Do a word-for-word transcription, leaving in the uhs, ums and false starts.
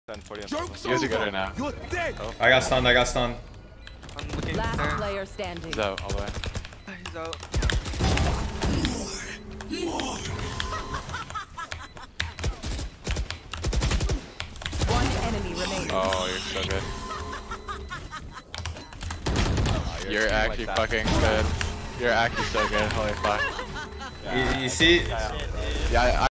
You guys are good right now. Oh. I got stunned, I got stunned. I'm looking Last there. player standing. He's out all the way. He's out. One enemy remaining. Oh, you're so good. Oh, you're You're actually like fucking good. You're actually so good. Holy fuck. You, you see? Yeah, I